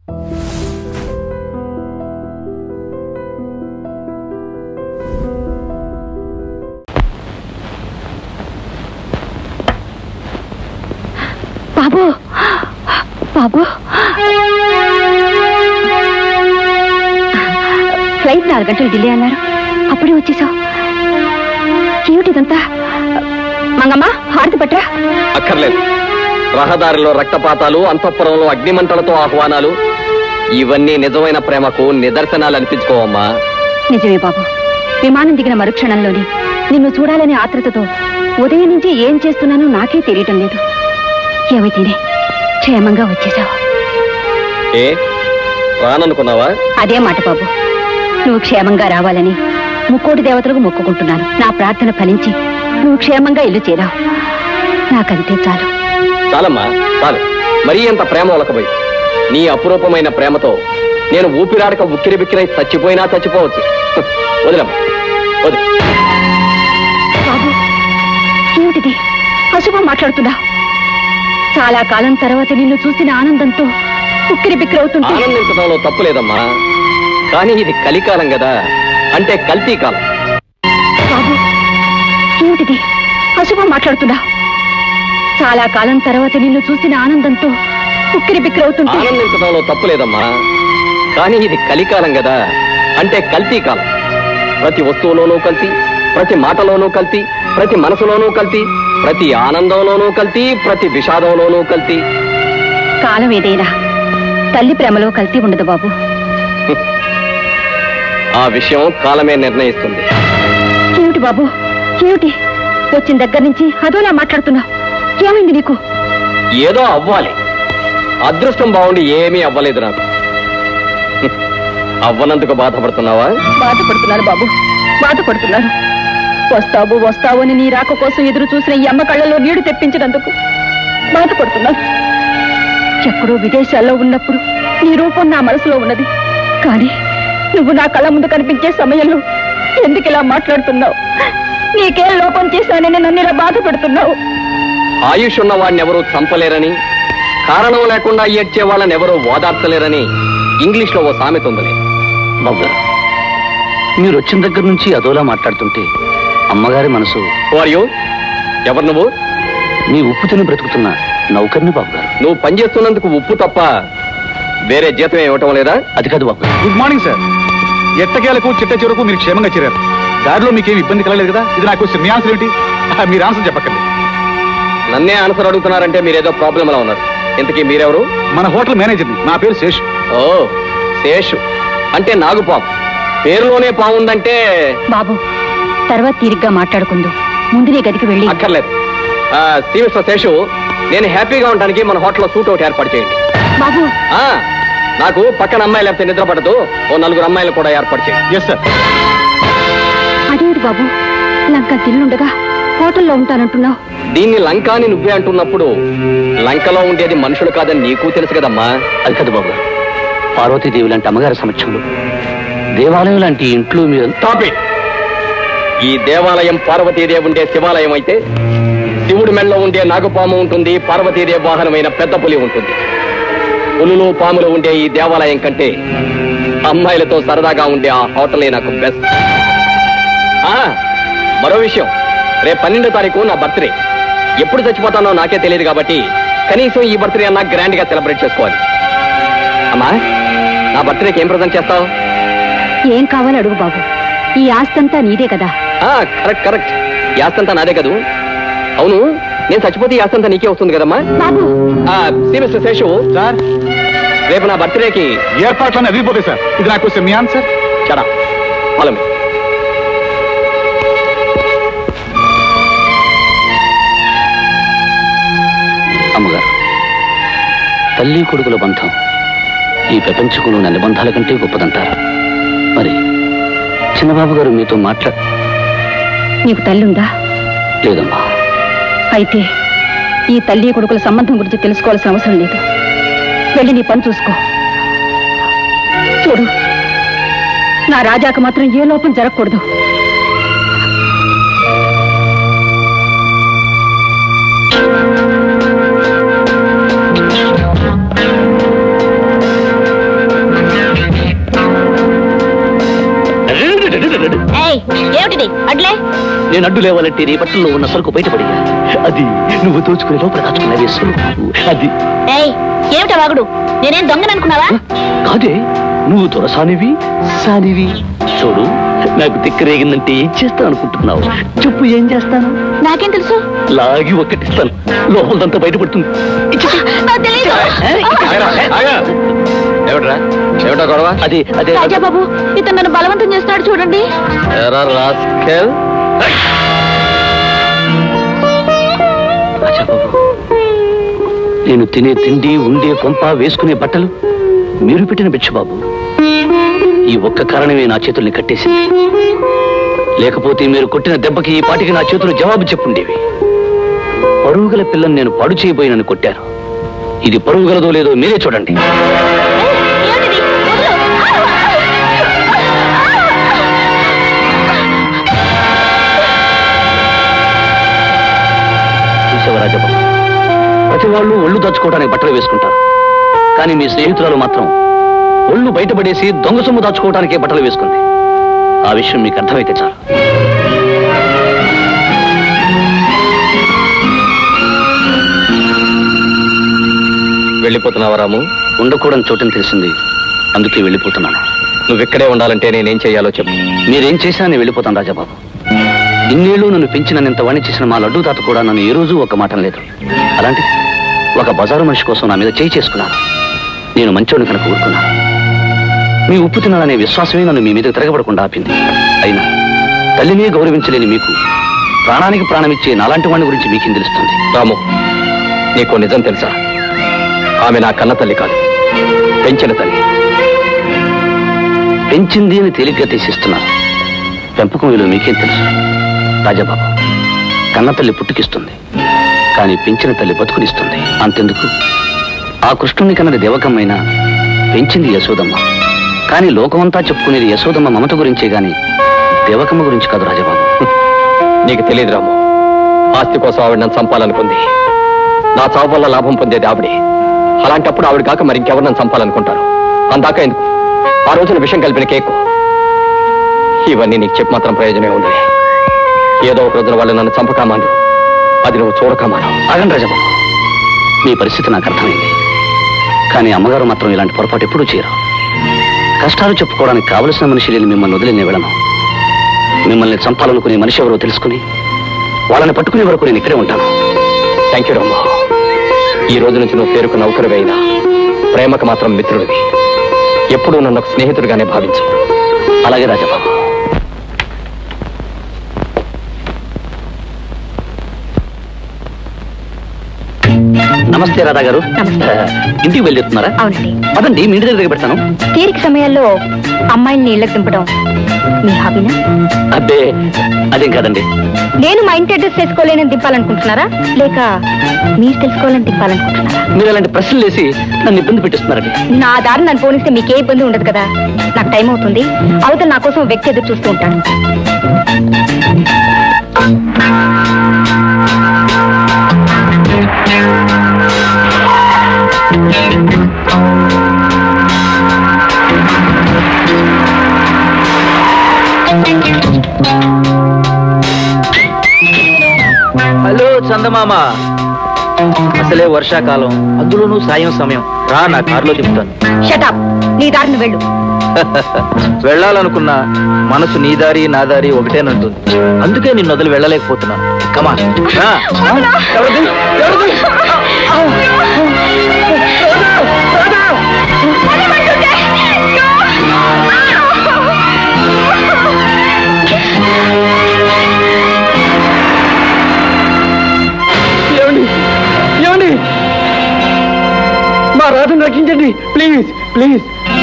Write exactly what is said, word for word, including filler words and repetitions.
బాబు బాబు flight నాలుగు గంటలు delay అన్నారు, అప్పుడే వచ్చేసావు. ఏమిటిదంతా? మంగమ్మ హారతి పట్రా. అక్కర్లేదు. రహదారిలో రక్తపాతాలు, అంతఃపురంలో అగ్నిమంటలతో ఆహ్వానాలు, ఇవన్నీ నిజమైన ప్రేమకు నిదర్శనాలు అనిపించుకోవమ్మా. నిజమే బాబు. విమానం దిగిన మరుక్షణంలోని నిన్ను చూడాలనే ఆత్రతతో ఉదయం నుంచి ఏం చేస్తున్నానో నాకే తెలియటం లేదు. ఏమైతేనే క్షేమంగా వచ్చేసావు. ఏ రాననుకున్నావా? అదే మాట బాబు. నువ్వు క్షేమంగా రావాలని ముక్కోటి దేవతలకు మొక్కుకుంటున్నాను. నా ప్రార్థన ఫలించి నువ్వు క్షేమంగా ఇల్లు చేరావు. నాకంతే చాలు. చాలమ్మా చాలు. మరీ అంత ప్రేమ ఒలకబోయి. నీ అపురూపమైన ప్రేమతో నేను ఊపిరాడక ఉక్కిరి బిక్కిరై చచ్చిపోయినా చచ్చిపోవచ్చు. వదిలమ్మా వదిలి. బాబు ఏమిటిది? అశుభం మాట్లాడుతున్నా. చాలా కాలం తర్వాత నిన్ను చూసిన ఆనందంతో ఉక్కిరి బిక్కిరవుతుంటే. ఆనందించడంలో తప్పు లేదమ్మా, కానీ ఇది కలికాలం కదా, అంటే కల్తీ కాలం. బాబు ఏమిటిది? అశుభం మాట్లాడుతున్నా. చాలా కాలం తర్వాత నిన్ను చూసిన ఆనందంతో ఉక్కిరి బిక్కిరవుతుంటే. ఆనందించడంలో తప్పు లేదమ్మా, కానీ ఇది కలికాలం కదా, అంటే కల్తీ కాలం. ప్రతి వస్తువులోనూ కల్తీ, ప్రతి మాటలోనూ కల్తీ, ప్రతి మనసులోనూ కల్తీ, ప్రతి ఆనందంలోనూ కల్తీ, ప్రతి విషాదంలోనూ కల్తీ. కాలం ఏదైనా తల్లి ప్రేమలో కల్తీ ఉండదు బాబు. ఆ విషయం కాలమే నిర్ణయిస్తుంది. ఏమిటి బాబు ఏమిటి? వచ్చిన దగ్గర నుంచి అదోలా మాట్లాడుతున్నావు. ఏమైంది నీకు? ఏదో అవ్వాలి. అదృష్టం బాగుండి ఏమీ అవ్వలేదు నాకు. అవ్వనందుకు బాధపడుతున్నావా? బాధపడుతున్నాను బాబు, బాధపడుతున్నాను. వస్తావు వస్తావు అని నీ రాక కోసం ఎదురు చూసిన ఈ అమ్మ కళ్ళలో నీడు తెప్పించినందుకు బాధపడుతున్నాను. ఎక్కడో విదేశాల్లో ఉన్నప్పుడు నీ రూపం నా మనసులో ఉన్నది, కానీ నువ్వు నా కళ్ళ ముందు కనిపించే సమయంలో ఎందుకు ఇలా మాట్లాడుతున్నావు? నీకేం లోపం చేశానని నన్ను ఇలా బాధపడుతున్నావు. ఆయుష్ ఉన్న వాడిని ఎవరూ చంపలేరని, కారణం లేకుండా ఏడ్చే వాళ్ళని ఎవరూ ఓదార్చలేరని ఇంగ్లీష్ లో ఓ సామెత ఉందిలే. బాబు మీరు వచ్చిన దగ్గర నుంచి అదోలా మాట్లాడుతుంటే అమ్మగారి మనసు. వారియు ఎవరు నువ్వు? నీ ఉప్పు తిని బ్రతుకుతున్నా నౌకర్ని బాబు గారు. నువ్వు పనిచేస్తున్నందుకు ఉప్పు తప్ప వేరే జీతం ఇవ్వటం లేదా? అది కాదు బాబు. Good morning sir. ఎట్టకేలకు చిట్ట చివరకు మీరు క్షేమంగా చేరారు. దారిలో మీకేమి ఇబ్బంది కలగలేదు కదా? ఇది నాకు మీ ఆన్సర్ ఏమిటి? మీరు ఆన్సర్ చెప్పకండి. నన్నే ఆన్సర్ అడుగుతున్నారంటే మీరేదో ప్రాబ్లం అలా ఉన్నారు. ఇంతకీ మీరెవరు? మన హోటల్ మేనేజర్ని. నా పేరు శేషు. ఓ శేషు అంటే నాగుపాము. పేరులోనే పాముందంటే. బాబు తర్వాత తీరిగ్గా మాట్లాడుకుందు. ముందు నీ గదికి వెళ్ళి. అక్కర్లేదు. శ్రీ మిస్టర్ శేషు, నేను హ్యాపీగా ఉండడానికి మన హోటల్లో సూట్ అవుట్ ఏర్పాటు చేయండి. బాబు నాకు పక్కన అమ్మాయి లేకపోతే నిద్ర పడదు. ఓ నలుగురు అమ్మాయిలు కూడా ఏర్పాటు చేయండి. Yes sir. అదేమిటి బాబు, లంక తిల్లుండగా హోటల్లో ఉంటానంటున్నావు? దీన్ని లంక అని నువ్వే అంటున్నప్పుడు లంకలో ఉండేది మనుషులు కాదని నీకు తెలుసు కదమ్మా. అది కదా బాబు. పార్వతీదేవి లాంటి అమ్మగారి సమక్షంలో దేవాలయం లాంటి ఇంట్లో మీరు. ఈ దేవాలయం పార్వతీదేవి ఉండే శివాలయం అయితే శివుడి మెళ్ళలో ఉండే నాగపాము ఉంటుంది, పార్వతీదేవి వాహనమైన పెద్ద పులి ఉంటుంది. పులులు పాములు ఉండే ఈ దేవాలయం కంటే అమ్మాయిలతో సరదాగా ఉండే ఆ హోటలే నాకు బెస్ట్. మరో విషయం, రేపు పన్నెండో తారీఖు నా బర్త్డే. ఎప్పుడు చచ్చిపోతానో నాకే తెలియదు కాబట్టి కనీసం ఈ బర్త్డే అన్నా గ్రాండ్ గా సెలబ్రేట్ చేసుకోవాలి. అమ్మా, నా బర్త్డేకి ఏం ప్రజెంట్ చేస్తావు? ఏం కావాలి అడుగు బాబు. ఈ ఆస్తంతా నీదే కదా. Correct correct. ఈ ఆస్తంతా నాదే కదూ. అవును, నేను చచ్చిపోతే ఈ ఆస్తంతా నీకే వస్తుంది కదమ్మా. బాబు శ్రీ మిస్టర్ శేషు సార్, రేపు నా బర్త్డేకి ఏర్పాట్లన్నీ అదిరిపోతాయి సార్. ఇది నాకు మీ ఆన్సర్. చడా పొలం. అమ్మగారు, తల్లి కొడుకుల బంధం ఈ ప్రపంచంలో ఉన్న నిబంధాల కంటే గొప్పదంటారు. మరి చిన్నబాబు గారు మీతో మాట్లా. నీకు తల్లుందా? లేదమ్మా. అయితే ఈ తల్లి కొడుకుల సంబంధం గురించి తెలుసుకోవాల్సిన అవసరం లేదు. వెళ్ళి నీ పని చూసుకో. చూడు, నా రాజాకు మాత్రం ఏ లోపం జరగకూడదు. నేను అడ్డు లేవాలంటే నీ బట్టల్లో ఉన్న సరుకు బయటపడిగా అది నువ్వు దోచుకునే లోపల దాచుకున్న వేసు అది. ఏమిటా వాగుడు? నేనేం దొంగననుకున్నావా? కాదే, నువ్వు దొరసానివి సానివి. చూడు, నాకు తిక్కరేగిందంటే ఏం చేస్తాను అనుకుంటున్నావు? చెప్పు, ఏం చేస్తాను? నాకేం తెలుసు? లాగి ఒక్కటిస్తాను, లోపలంతా బయటపడుతుంది. ఏమిట్రా ఏమిటా గొడవ? అదే అదే రాజాబాబు, ఇతను నన్ను బలవంతం చేస్తున్నాడు చూడండి. రాజాబాబు, నేను తినే తిండి, ఉండే కొంప, వేసుకునే బట్టలు మీరు పెట్టిన భిక్ష బాబు. ఈ ఒక్క కారణమే నా చేతుల్ని కట్టేసింది. లేకపోతే మీరు కొట్టిన దెబ్బకి ఈ పాటికి నా చేతులు జవాబు చెప్పుండేవి. పరుగుగల పిల్లని నేను పాడు చేయబోయినని కొట్టారు. ఇది పరుగుగలదో లేదో మీరే చూడండి. చూసావా రాజబాబు, ప్రతి వాళ్ళు ఒళ్ళు దాచుకోవడానికి బట్టలు వేసుకుంటారు. కానీ మీ స్నేహితురాలు మాత్రం ఒళ్ళు బయటపడేసి దొంగ సొమ్ము దాచుకోవడానికే బట్టలు వేసుకుంది. ఆ విషయం మీకు అర్థమైతే చాలు. వెళ్ళిపోతున్నావా రాము? ఉండకూడని చోటుని తెలిసింది, అందుకే వెళ్ళిపోతున్నాను. నువ్వు ఇక్కడే ఉండాలంటే నేనేం చేయాలో చెప్పు. మీరేం చేసినా నేను వెళ్ళిపోతాను రాజాబాబు. ఇన్నేళ్ళు నన్ను పెంచినంత వాణి చేసిన మా లడ్డూ తాత కూడా నన్ను ఏ రోజు ఒక మాట లేదు. అలాంటిది ఒక బజారు మనిషి కోసం నా మీద చేయి చేసుకున్నాను. నేను మంచోడిని కనుక ఊరుకున్నాను. మీ ఉప్పు తినాలనే విశ్వాసమే నన్ను మీ మీద తిరగబడకుండా ఆపింది. అయినా తల్లినే గౌరవించలేని మీకు ప్రాణానికి ప్రాణమిచ్చే నాలాంటి వాడిని గురించి మీకేం తెలుస్తుంది? రాము, నీకు నిజం తెలుసా? ఆమె నా కన్న తల్లి కాదు, పెంచిన తల్లి. పెంచింది అని తేలిగ్గా తీసిస్తున్నారు. పెంపకం విలువ మీకేం తెలుసు? రాజాబాబు, కన్న తల్లి పుట్టుకిస్తుంది, కానీ పెంచిన తల్లి బతుకునిస్తుంది. అంతెందుకు, ఆ కృష్ణుని కన్నది దేవకమ్మైనా పెంచింది యశోదమ్మ. కానీ లోకమంతా చెప్పుకునేది యశోదమ్మ మమత గురించే గాని దేవకమ్మ గురించి కాదు రాజాబాబు. నీకు తెలియదు రాము, ఆస్తి కోసం ఆవిడ నన్ను చంపాలనుకుంది. నా చావు వల్ల లాభం పొందేది ఆవిడే. అలాంటప్పుడు ఆవిడ కాక మరి ఇంకెవరు నన్ను చంపాలనుకుంటారు? అందాక ఎందుకు ఆ రోజున విషయం కలిపిన కేకు. ఇవన్నీ నీకు చెప్పి మాత్రం ప్రయోజనమే ఉంది. ఏదో ఒక రోజున వాళ్ళు నన్ను చంపకామాను, అది నువ్వు చూడకమాను. ఆగండి రాజాబాబు, మీ పరిస్థితి నాకు అర్థమైంది. కానీ అమ్మగారు మాత్రం ఇలాంటి పొరపాటు ఎప్పుడూ చేయరు. కష్టాలు చెప్పుకోవడానికి కావలసిన మనిషి లేని మిమ్మల్ని వదిలి నేను వెళ్ళను. మిమ్మల్ని చంపాలనుకునే మనిషి ఎవరో తెలుసుకుని వాళ్ళని పట్టుకునే వరకు నేను ఇక్కడే ఉంటాను. Thank you Ramu. ఈ రోజు నుంచి నువ్వు పేరుకు నౌకరువి అయినా ప్రేమకు మాత్రం మిత్రుడివి. ఎప్పుడూ నన్ను ఒక స్నేహితుడిగానే భావించు. అలాగే రాజాబాబు. నమస్తే రాధా గారు. ఇంటికి వెళ్ళిస్తున్నారా? అవునండి. అదండి, మీ ఇంటి దగ్గర పెడతాను. తీరిక సమయాల్లో అమ్మాయిని ఇళ్ళకి దింపడం మీ హాబీనా? అబ్బే, అదేం కాదండి. నేను మా ఇంటి అడ్రస్ తెలుసుకోలేనని దింపాలనుకుంటున్నారా, లేక మీరు తెలుసుకోవాలని దింపాలనుకుంటున్నారా? మీరు అలాంటి ప్రశ్నలు వేసి నన్ను ఇబ్బంది పెట్టిస్తున్నారండి. నా దారి నన్ను పోనిస్తే మీకే ఇబ్బంది ఉండదు కదా. నాకు టైం అవుతుంది, అవతల నా కోసం వ్యక్తి ఎదురు చూస్తూ ఉంటాను. హలో చందమామ, అసలే వర్షాకాలం, అందులోనూ సాయం సమయం. రా, నా కారులో చెప్తాను. షటప్, నీ దారిని వెళ్ళు. వెళ్ళాలనుకున్నా మనసు నీ దారి నా దారి ఒకటేనంటుంది. అందుకే నిన్ను వదిలి వెళ్ళలేకపోతున్నాను. కమా రా. ఎవరిది? ఎవరిది? మా రాధను రక్షించండి ప్లీజ్ ప్లీజ్.